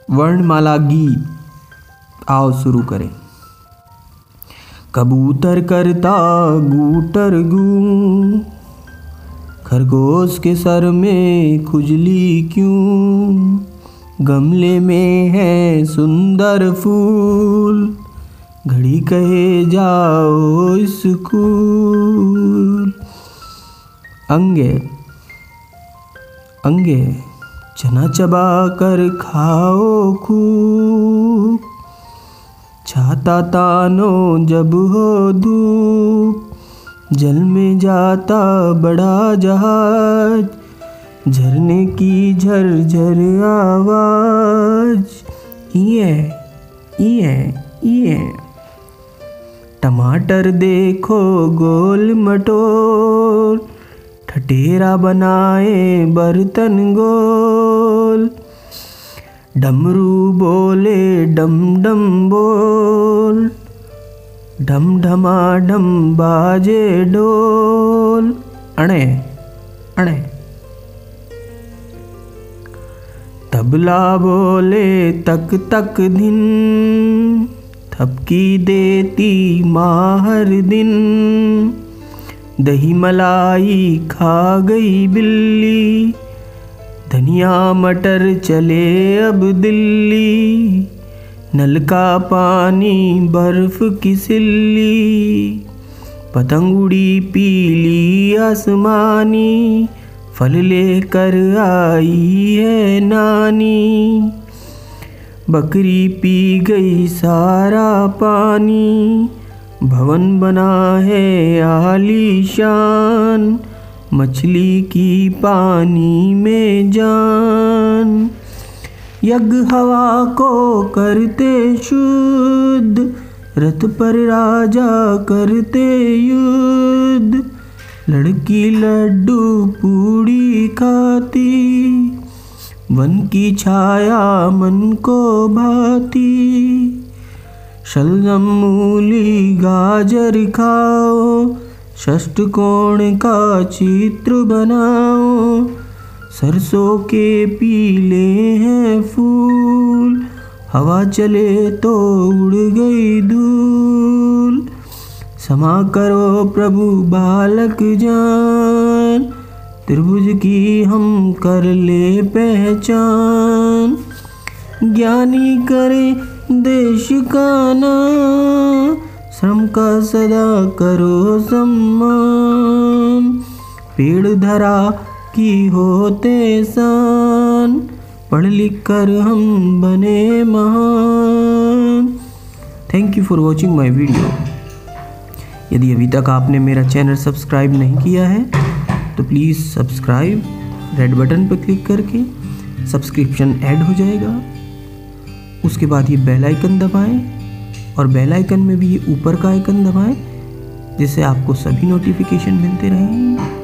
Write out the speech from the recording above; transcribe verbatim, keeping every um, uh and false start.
वर्णमाला गीत। आओ शुरू करें। कबूतर करता गूटर गूं, खरगोश के सर में खुजली क्यों, गमले में है सुंदर फूल, घड़ी कहे जाओ स्कूल। अंगे अंगे चना चबा कर खाओ खूब, छाता तानो जब हो धूप, जल में जाता बड़ा जहाज, झरने की झरझर आवाज। ये ये ये टमाटर देखो गोल मटोल, ठठेरा बनाए बर्तन गोल, डमरू बोले डम डम बोल, ढम ढमा ढम बाजे डोल। अणे अणे तबला बोले तक तक दिन, थपकी देती माँ हर दिन, दही मलाई खा गई बिल्ली, धनिया मटर चले अब दिल्ली, नल का पानी बर्फ की सिल्ली, पतंग उड़ी पीली आसमानी, फल लेकर आई है नानी, बकरी पी गई सारा पानी, भवन बना है आलीशान, मछली की पानी में जान। यज्ञ हवा को करते शुद्ध, रथ पर राजा करते युद्ध, लड़की लड्डू पूड़ी खाती, वन की छाया मन को भाती, शलजम मूली गाजर खाओ, षष्ठकोण का चित्र बनाओ, सरसों के पीले हैं फूल, हवा चले तो उड़ गई धूल, क्षमा करो प्रभु बालक जान, त्रिभुज की हम कर ले पहचान, ज्ञानी करे देश का नाम, श्रम का सदा करो सम्मान, पेड़ धरा की होते सान, पढ़ लिख कर हम बने महान। Thank you for watching my video. यदि अभी तक आपने मेरा चैनल सब्सक्राइब नहीं किया है तो प्लीज़ सब्सक्राइब, रेड बटन पर क्लिक करके सब्सक्रिप्शन ऐड हो जाएगा। उसके बाद ये बेल आइकन दबाएं और बेल आइकन में भी ये ऊपर का आइकन दबाएं, जिससे आपको सभी नोटिफिकेशन मिलते रहेंगे।